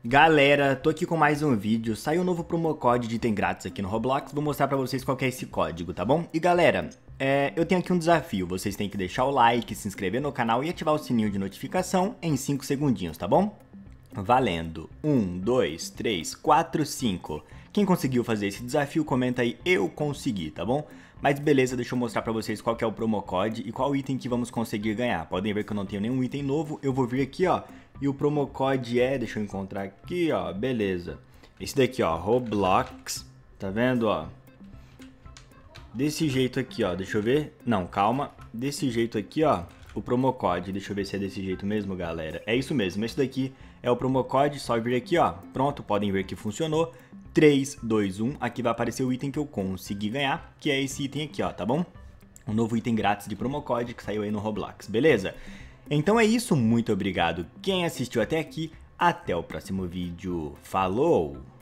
Galera, tô aqui com mais um vídeo, saiu um novo promo code de item grátis aqui no Roblox, vou mostrar pra vocês qual que é esse código, tá bom? E galera, eu tenho aqui um desafio, vocês têm que deixar o like, se inscrever no canal e ativar o sininho de notificação em 5 segundinhos, tá bom? Valendo, 1, 2, 3, 4, 5. Quem conseguiu fazer esse desafio, comenta aí, eu consegui, tá bom? Mas beleza, deixa eu mostrar pra vocês qual que é o promo code e qual item que vamos conseguir ganhar. Podem ver que eu não tenho nenhum item novo, eu vou vir aqui, ó, e o promo code deixa eu encontrar aqui, ó, beleza. Esse daqui, ó, Roblox, tá vendo, ó? Desse jeito aqui, ó, deixa eu ver. Não, calma. Desse jeito aqui, ó, o promo code. Deixa eu ver se é desse jeito mesmo, galera. É isso mesmo, esse daqui é o promo code. Só vir aqui, ó. Pronto, podem ver que funcionou. 3, 2, 1. Aqui vai aparecer o item que eu consegui ganhar, que é esse item aqui, ó, tá bom? Um novo item grátis de promo code que saiu aí no Roblox, beleza? Então é isso, muito obrigado quem assistiu até aqui. Até o próximo vídeo. Falou!